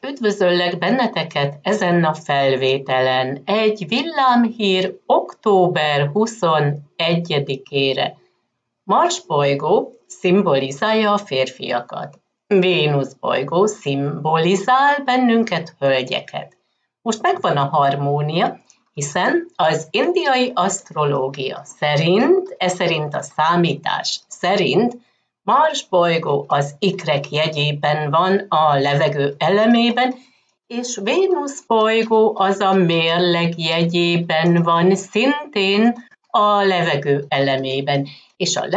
Üdvözöllek benneteket ezen a felvételen. Egy villámhír október 21-ére. Mars bolygó szimbolizálja a férfiakat. Vénusz bolygó szimbolizál bennünket, hölgyeket. Most megvan a harmónia, hiszen az indiai asztrológia szerint, szerint a számítás szerint Mars bolygó az ikrek jegyében van a levegő elemében, és Vénusz bolygó az a mérleg jegyében van szintén a levegő elemében. És a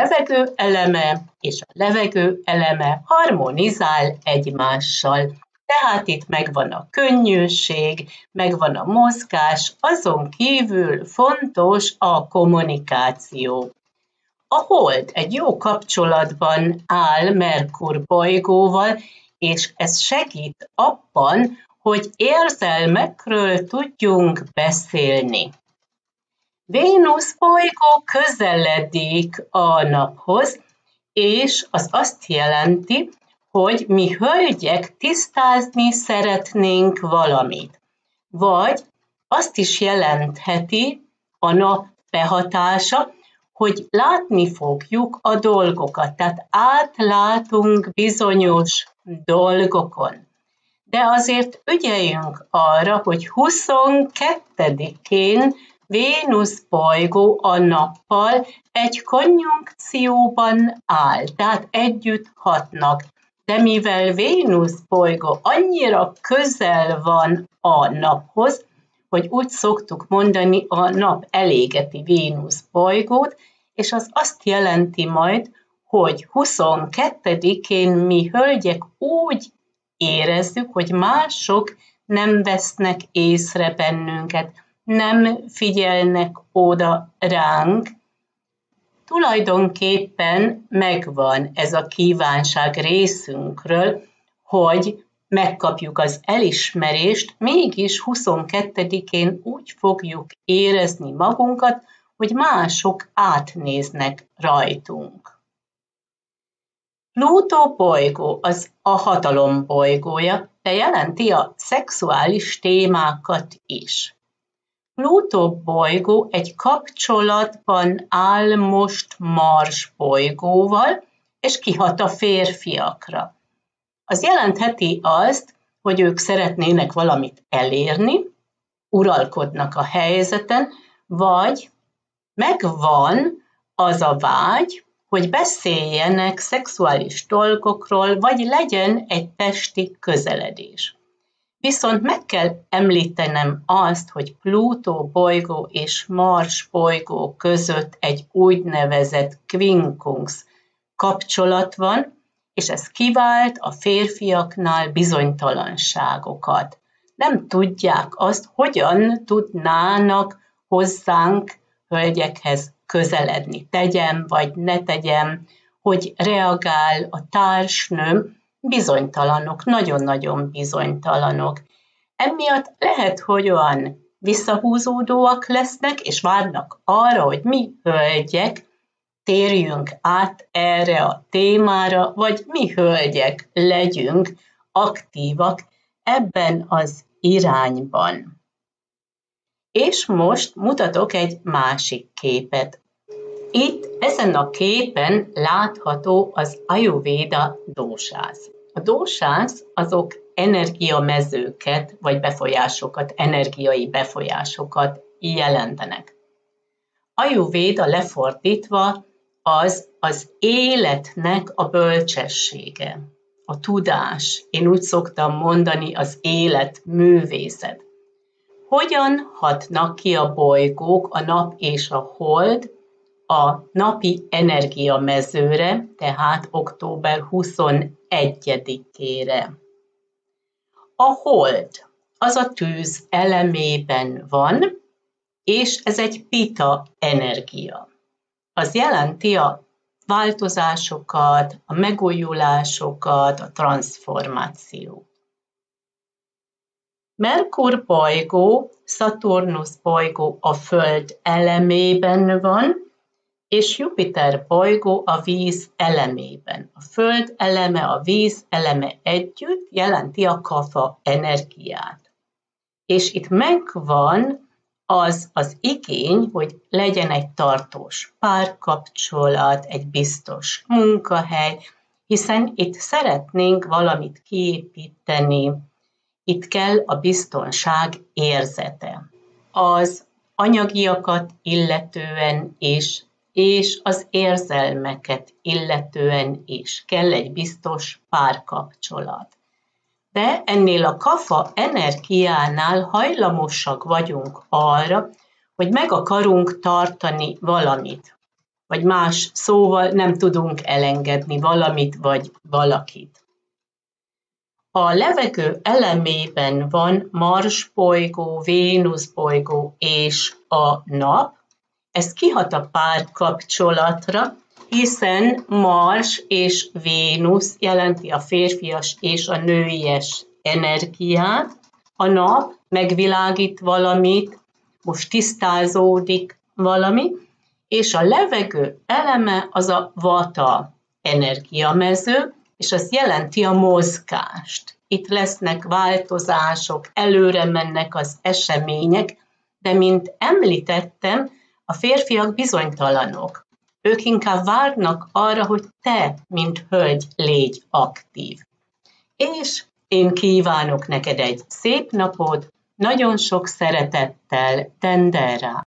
levegő eleme harmonizál egymással. Tehát itt megvan a könnyűség, megvan a mozgás, azon kívül fontos a kommunikáció. A Hold egy jó kapcsolatban áll Merkur bolygóval, és ez segít abban, hogy érzelmekről tudjunk beszélni. Vénusz bolygó közeledik a naphoz, és az azt jelenti, hogy mi hölgyek tisztázni szeretnénk valamit. Vagy azt is jelentheti a nap behatása, hogy látni fogjuk a dolgokat, tehát átlátunk bizonyos dolgokon. De azért ügyeljünk arra, hogy 22-én Vénusz bolygó a nappal egy konjunkcióban áll, tehát együtt hatnak. De mivel Vénusz bolygó annyira közel van a naphoz, hogy úgy szoktuk mondani, a nap elégeti Vénusz bolygót, és az azt jelenti majd, hogy 22-én mi hölgyek úgy érezzük, hogy mások nem vesznek észre bennünket, nem figyelnek oda ránk. Tulajdonképpen megvan ez a kívánság részünkről, hogy megkapjuk az elismerést, mégis 22-én úgy fogjuk érezni magunkat, hogy mások átnéznek rajtunk. Plutó bolygó az a hatalom bolygója, de jelenti a szexuális témákat is. Plutó bolygó egy kapcsolatban áll most Mars bolygóval, és kihat a férfiakra. Az jelentheti azt, hogy ők szeretnének valamit elérni, uralkodnak a helyzeten, vagy megvan az a vágy, hogy beszéljenek szexuális dolgokról, vagy legyen egy testi közeledés. Viszont meg kell említenem azt, hogy Plutó bolygó és Mars bolygó között egy úgynevezett quincunx kapcsolat van, és ez kivált a férfiaknál bizonytalanságokat. Nem tudják azt, hogyan tudnának hozzánk, hölgyekhez közeledni. Tegyem, vagy ne tegyem, hogy reagál a társnőm, bizonytalanok, nagyon-nagyon bizonytalanok. Emiatt lehet, hogy olyan visszahúzódóak lesznek, és várnak arra, hogy mi hölgyek térjünk át erre a témára, vagy mi hölgyek legyünk aktívak ebben az irányban. És most mutatok egy másik képet. Itt ezen a képen látható az Ayurvéda dósász. A dósász azok energiamezőket, vagy befolyásokat, energiai befolyásokat jelentenek. Ayurvéda lefordítva az életnek a bölcsessége, a tudás. Én úgy szoktam mondani, az élet művészet. Hogyan hatnak ki a bolygók, a nap és a hold a napi energiamezőre, tehát október 21-ére. A hold az a tűz elemében van, és ez egy pita energia. Az jelenti a változásokat, a megújulásokat, a transformációt. Merkur bolygó, Szaturnusz bolygó a Föld elemében van, és Jupiter bolygó a víz elemében. A Föld eleme, a víz eleme együtt jelenti a Kapha energiát. És itt megvan az igény, hogy legyen egy tartós párkapcsolat, egy biztos munkahely, hiszen itt szeretnénk valamit kiépíteni, itt kell a biztonság érzete. Az anyagiakat illetően is, és az érzelmeket illetően is kell egy biztos párkapcsolat. De ennél a Kapha energiánál hajlamosak vagyunk arra, hogy meg akarunk tartani valamit, vagy más szóval nem tudunk elengedni valamit vagy valakit. A levegő elemében van Mars bolygó, Vénusz bolygó és a nap. Ez kihat a párkapcsolatra, hiszen Mars és Vénusz jelenti a férfias és a nőies energiát. A nap megvilágít valamit, most tisztázódik valami, és a levegő eleme az a Vata energiamező, és az jelenti a mozgást. Itt lesznek változások, előre mennek az események, de mint említettem, a férfiak bizonytalanok. Ők inkább várnak arra, hogy te, mint hölgy, légy aktív. És én kívánok neked egy szép napot, nagyon sok szeretettel, Tendera.